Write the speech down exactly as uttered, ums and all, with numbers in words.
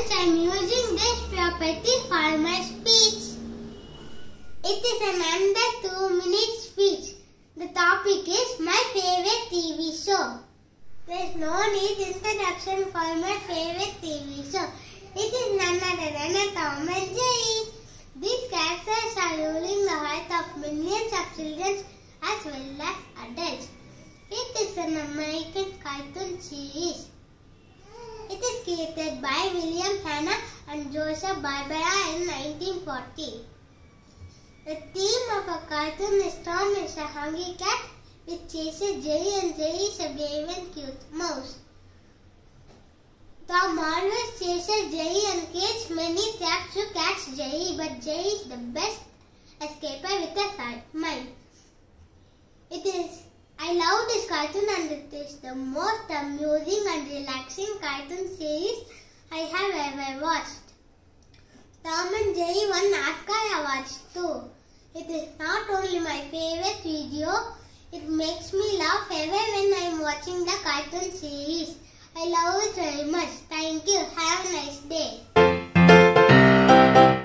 students, I am using this property for my speech. It is an under two minute speech. The topic is my favorite T V show. There is no need introduction for my favorite T V show. It is none other than a Tom and Jerry. These characters are ruling the heart of millions of children as well as adults. It is an American cartoon series. It is created by William Hanna and Joseph Barbera in nineteen forty. The theme of a cartoon is Tom is a hungry cat which chases Jerry, and Jerry is a brave and cute mouse. Tom always chases Jerry and creates many traps to catch Jerry, but Jerry is the best escaper with a sharp mind. It is I love this cartoon, and it is the most amusing and relaxing cartoon series I have ever watched. Tom and Jerry won Oscar awards too. It is not only my favorite video, it makes me laugh ever when I am watching the cartoon series. I love it very much. Thank you. Have a nice day.